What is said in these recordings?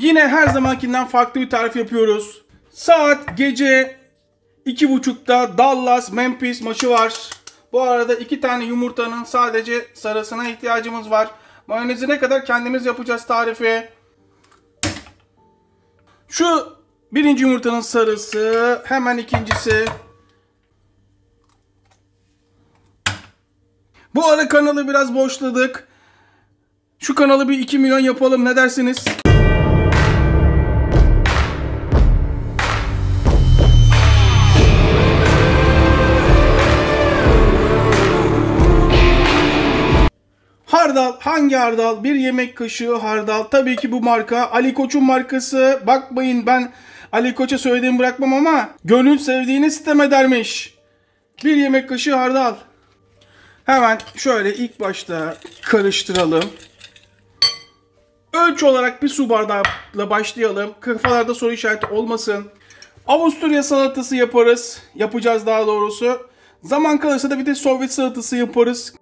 Yine her zamankinden farklı bir tarif yapıyoruz. Saat gece 2.30'da Dallas Memphis maçı var. Bu arada 2 tane yumurtanın sadece sarısına ihtiyacımız var. Mayonezi ne kadar kendimiz yapacağız tarifi. Şu birinci yumurtanın sarısı, hemen ikincisi. Bu ara kanalı biraz boşladık. Şu kanalı bir 2 milyon yapalım, ne dersiniz? Hardal, hangi hardal? Bir yemek kaşığı hardal. Tabii ki bu marka Ali Koç'un markası. Bakmayın, ben Ali Koç'a söylediğimi bırakmam ama gönül sevdiğini sitem edermiş. Bir yemek kaşığı hardal. Hemen şöyle ilk başta karıştıralım. Ölçü olarak bir su bardağıyla başlayalım. Kafalarda soru işareti olmasın. Avusturya salatası yaparız. Yapacağız daha doğrusu. Zaman kalırsa da bir de Sovyet salatası yaparız.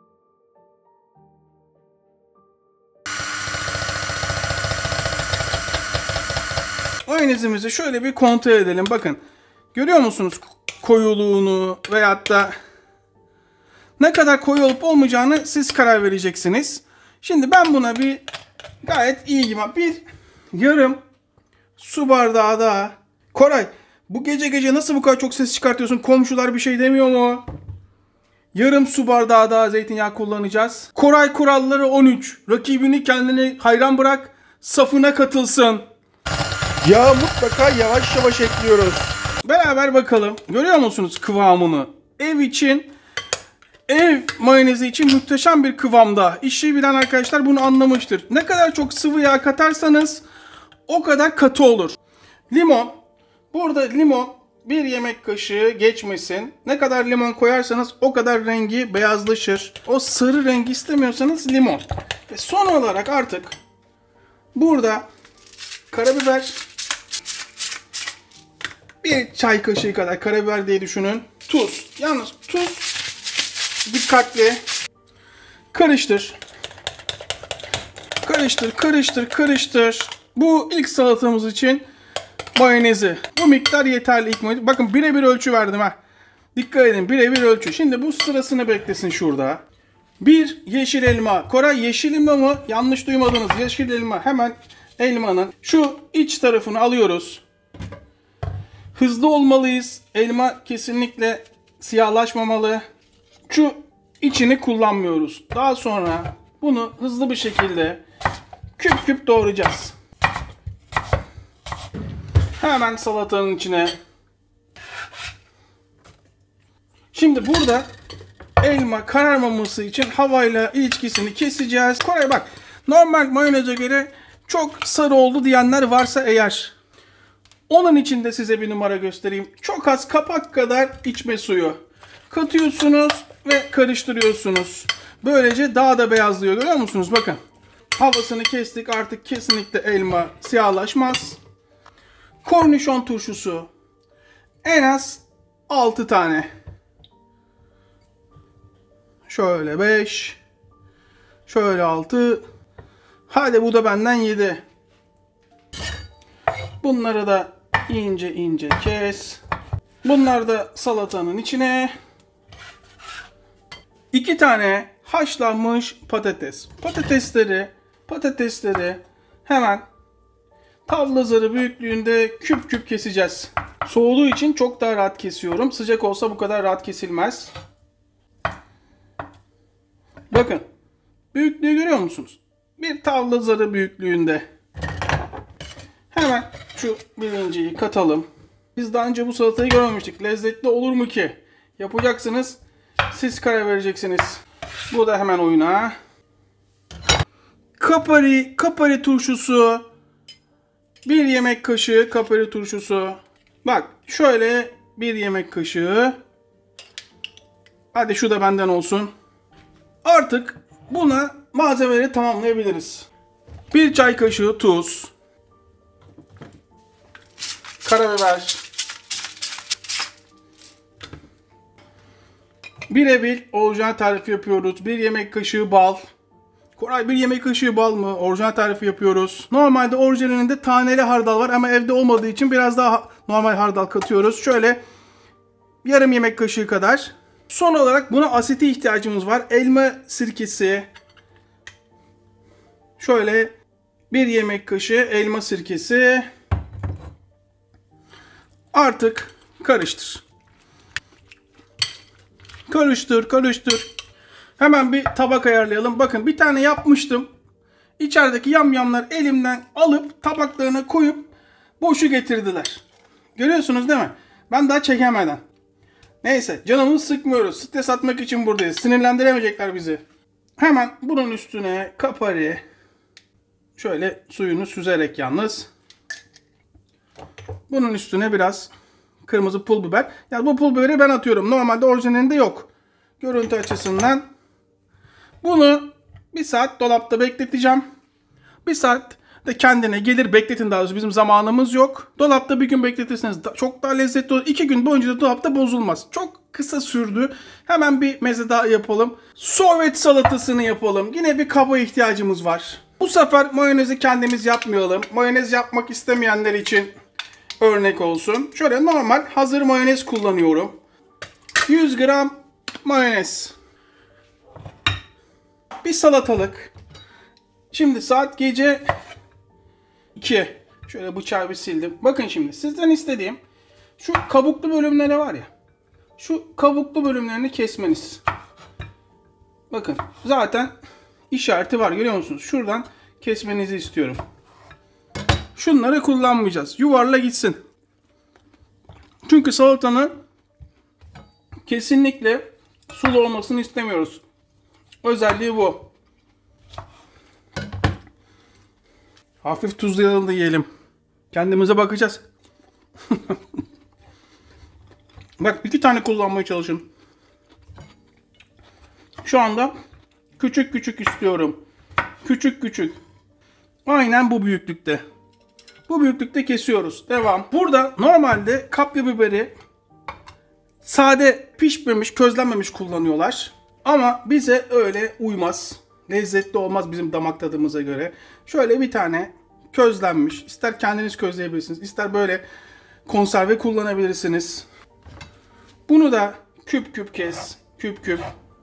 Mayonezimizi şöyle bir kontrol edelim. Bakın. Görüyor musunuz koyuluğunu veyahut da ne kadar koyu olup olmayacağını siz karar vereceksiniz. Şimdi ben buna bir gayet iyi gibi bir yarım su bardağı daha. Koray, bu gece nasıl bu kadar çok ses çıkartıyorsun? Komşular bir şey demiyor mu? Yarım su bardağı daha zeytinyağı kullanacağız. Koray kuralları 13. Rakibini kendine hayran bırak. Safına katılsın. Ya mutlaka yavaş yavaş ekliyoruz. Beraber bakalım. Görüyor musunuz kıvamını? Ev mayonezi için muhteşem bir kıvamda. İşi bilen arkadaşlar bunu anlamıştır. Ne kadar çok sıvı yağ katarsanız o kadar katı olur. Limon. Burada limon bir yemek kaşığı geçmesin. Ne kadar limon koyarsanız o kadar rengi beyazlaşır. O sarı rengi istemiyorsanız limon. Ve son olarak artık burada karabiber, bir çay kaşığı kadar karabiber diye düşünün. Tuz. Yalnız tuz dikkatli. Karıştır. Karıştır. Bu ilk salatamız için mayonezi. Bu miktar yeterli ilk mayonezi. Bakın birebir ölçü verdim ha. Dikkat edin, birebir ölçü. Şimdi bu sırasını beklesin şurada. Bir yeşil elma. Koray, yeşil elma mı? Yanlış duymadınız. Yeşil elma. Hemen elmanın şu iç tarafını alıyoruz. Hızlı olmalıyız. Elma kesinlikle siyahlaşmamalı. Şu içini kullanmıyoruz. Daha sonra bunu hızlı bir şekilde küp küp doğrayacağız. Hemen salatanın içine. Şimdi burada elma kararmaması için havayla ilişkisini keseceğiz. Koray bak, normal mayoneze göre çok sarı oldu diyenler varsa eğer, onun için de size bir numara göstereyim. Çok az kapak kadar içme suyu katıyorsunuz ve karıştırıyorsunuz. Böylece daha da beyazlıyor. Görüyor musunuz? Bakın. Havasını kestik. Artık kesinlikle elma siyahlaşmaz. Kornişon turşusu. En az 6 tane. Şöyle 5. Şöyle 6. Hadi bu da benden 7. Bunları da ince ince kes. Bunlar da salatanın içine. 2 tane haşlanmış patates. Patatesleri hemen tavla zarı büyüklüğünde küp küp keseceğiz. Soğuduğu için çok daha rahat kesiyorum. Sıcak olsa bu kadar rahat kesilmez. Bakın. Büyüklüğü görüyor musunuz? Bir tavla zarı büyüklüğünde. Hemen şu birinciyi katalım. Biz daha önce bu salatayı görmemiştik. Lezzetli olur mu ki? Yapacaksınız. Siz karar vereceksiniz. Bu da hemen oyuna. Kapari turşusu. Bir yemek kaşığı kapari turşusu. Bak şöyle bir yemek kaşığı. Hadi şu da benden olsun. Artık buna malzemeleri tamamlayabiliriz. Bir çay kaşığı tuz. Karabiber. Birebir olacağı tarifi yapıyoruz. Bir yemek kaşığı bal. Koray, bir yemek kaşığı bal mı? Orijinal tarifi yapıyoruz. Normalde orijinalinde taneli hardal var ama evde olmadığı için biraz daha normal hardal katıyoruz. Şöyle yarım yemek kaşığı kadar. Son olarak buna asite ihtiyacımız var. Elma sirkesi. Şöyle bir yemek kaşığı elma sirkesi. Artık karıştır. Karıştır, karıştır. Hemen bir tabak ayarlayalım. Bakın bir tane yapmıştım. İçerideki yamyamlar elimden alıp tabaklarına koyup boşu getirdiler. Görüyorsunuz değil mi? Ben daha çekemeden. Neyse, canımızı sıkmıyoruz. Stres atmak için buradayız. Sinirlendiremeyecekler bizi. Hemen bunun üstüne kapari. Şöyle suyunu süzerek yalnız. Bunun üstüne biraz kırmızı pul biber. Ya bu pul biberi ben atıyorum. Normalde orijinalinde yok. Görüntü açısından. Bunu bir saat dolapta bekleteceğim. Bir saat de kendine gelir, bekletin daha doğrusu. Bizim zamanımız yok. Dolapta bir gün bekletirseniz çok daha lezzetli olur. 2 gün boyunca da dolapta bozulmaz. Çok kısa sürdü. Hemen bir meze daha yapalım. Sovyet salatasını yapalım. Yine bir kaba ihtiyacımız var. Bu sefer mayonezi kendimiz yapmayalım. Mayonez yapmak istemeyenler için örnek olsun. Şöyle normal hazır mayonez kullanıyorum. 100 gram mayonez. Bir salatalık. Şimdi saat gece 2. Şöyle bıçağı bir sildim. Bakın şimdi sizden istediğim şu kabuklu bölümleri var ya. Şu kabuklu bölümlerini kesmeniz. Bakın zaten işareti var, görüyor musunuz? Şuradan kesmenizi istiyorum. Şunları kullanmayacağız. Yuvarla gitsin. Çünkü salatanın kesinlikle sulu olmasını istemiyoruz. Özelliği bu. Hafif tuzlayalım da yiyelim. Kendimize bakacağız. Bak 2 tane kullanmaya çalışın. Şu anda küçük küçük istiyorum. Küçük küçük. Aynen bu büyüklükte. Bu büyüklükte kesiyoruz. Devam. Burada normalde kapya biberi sade pişmemiş, közlenmemiş kullanıyorlar. Ama bize öyle uymaz. Lezzetli olmaz bizim damak tadımıza göre. Şöyle bir tane közlenmiş. İster kendiniz közleyebilirsiniz, ister böyle konserve kullanabilirsiniz. Bunu da küp küp kes. Küp küp.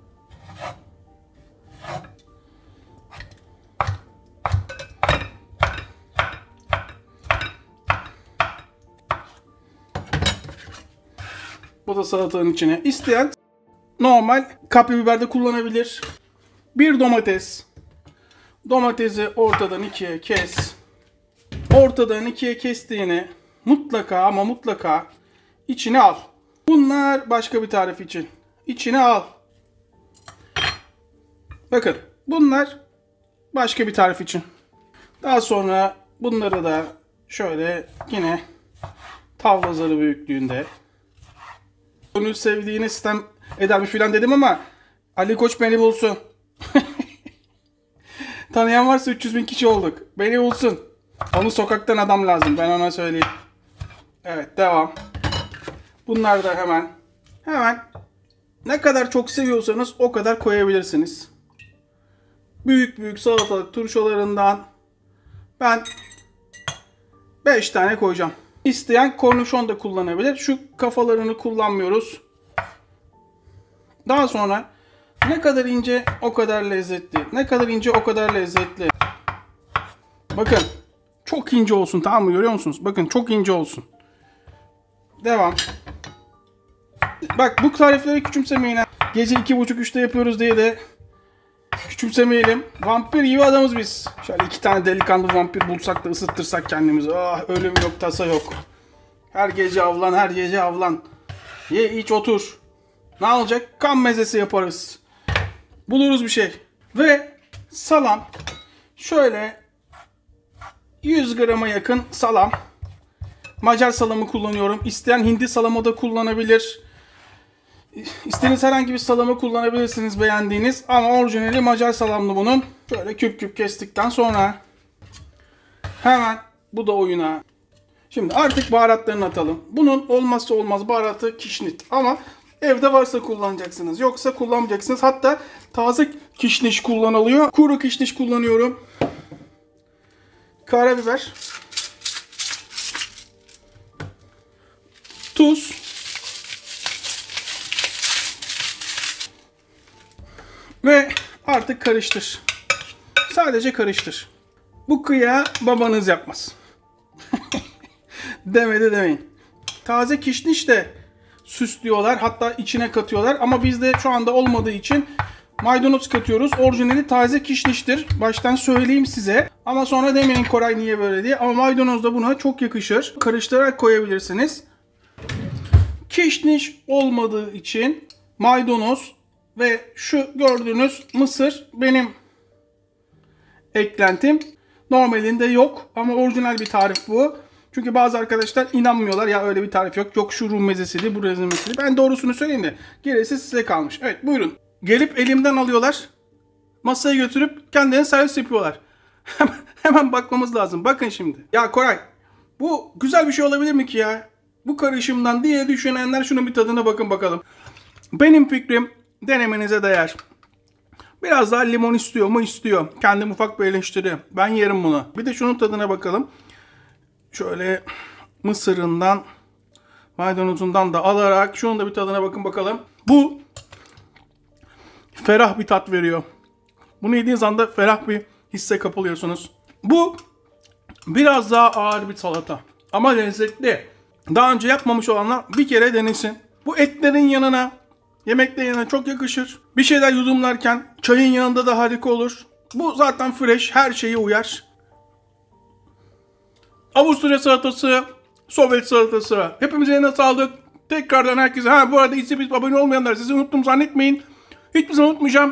Bu da salatanın içine. İsteyen normal kapya biber de kullanabilir. Bir domates. Domatesi ortadan ikiye kes. Ortadan ikiye kestiğini mutlaka ama mutlaka içine al. Bunlar başka bir tarif için. İçine al. Bakın bunlar başka bir tarif için. Daha sonra bunları da şöyle yine tavla zarı büyüklüğünde. Bunu sevdiğini sistem edermiş filan dedim ama Ali Koç beni bulsun. Tanıyan varsa 300.000 kişi olduk. Beni bulsun. Onu sokaktan adam lazım. Ben ona söyleyeyim. Evet, devam. Bunlar da hemen ne kadar çok seviyorsanız o kadar koyabilirsiniz. Büyük büyük salatalık turşularından ben 5 tane koyacağım. İsteyen kornişon da kullanabilir. Şu kafalarını kullanmıyoruz. Daha sonra ne kadar ince o kadar lezzetli. Ne kadar ince o kadar lezzetli. Bakın çok ince olsun, tamam mı? Görüyor musunuz? Bakın çok ince olsun. Devam. Bak bu tarifleri küçümsemeyin. Gece 2.30-3'te yapıyoruz diye de küçümsemeyelim. Vampir gibi adamız biz. Şöyle 2 tane delikanlı vampir bulsak da ısıttırsak kendimizi. Ah, ölüm yok, tasa yok. Her gece avlan, her gece avlan. Ye, iç, otur. Ne olacak? Kan mezesi yaparız. Buluruz bir şey. Ve salam. Şöyle 100 grama yakın salam. Macar salamı kullanıyorum. İsteyen hindi salamı da kullanabilir. İstediğiniz herhangi bir salamı kullanabilirsiniz beğendiğiniz. Ama orijinali Macar salamlı bunun. Şöyle küp küp kestikten sonra hemen bu da oyuna. Şimdi artık baharatlarını atalım. Bunun olmazsa olmaz baharatı kişnit. Ama Evde varsa kullanacaksınız. Yoksa kullanmayacaksınız. Hatta taze kişniş kullanılıyor. Kuru kişniş kullanıyorum. Karabiber. Tuz. Ve artık karıştır. Sadece karıştır. Bu kıyağı babanız yapmaz. Demedi demeyin. Taze kişniş de süslüyorlar. Hatta içine katıyorlar. Ama bizde şu anda olmadığı için maydanoz katıyoruz. Orijinali taze kişniştir. Baştan söyleyeyim size. Ama sonra demeyin Koray niye böyle diye. Ama maydanoz da buna çok yakışır. Karıştırarak koyabilirsiniz. Kişniş olmadığı için maydanoz ve şu gördüğünüz mısır benim eklentim. Normalinde yok ama orijinal bir tarif bu. Çünkü bazı arkadaşlar inanmıyorlar. Ya öyle bir tarif yok. Yok şu Rum mezesiydi, bu rezil mezesiydi. Ben doğrusunu söyleyeyim de gerisi size kalmış. Evet buyurun. Gelip elimden alıyorlar. Masaya götürüp kendilerine servis yapıyorlar. Hemen bakmamız lazım. Bakın şimdi. Ya Koray bu güzel bir şey olabilir mi ki ya? Bu karışımdan diye düşünenler şunun bir tadına bakın bakalım. Benim fikrim denemenize değer. Biraz daha limon istiyor mu? İstiyor. Kendim ufak bir eleştiri. Ben yerim bunu. Bir de şunun tadına bakalım. Şöyle mısırından, maydanozundan da alarak şunun da bir tadına bakın bakalım. Bu ferah bir tat veriyor. Bunu yediğiniz anda ferah bir hisse kapılıyorsunuz. Bu biraz daha ağır bir salata. Ama lezzetli. Daha önce yapmamış olanlar bir kere denesin. Bu etlerin yanına, yemeklerin yanına çok yakışır. Bir şeyler yudumlarken çayın yanında da harika olur. Bu zaten fresh, her şeye uyar. Avusturya salatası, Sovyet salatası. Hepimize eline sağlık. Tekrardan herkese. Bu arada izleyip abone olmayanlar sizi unuttum zannetmeyin. Hiçbir zaman unutmayacağım.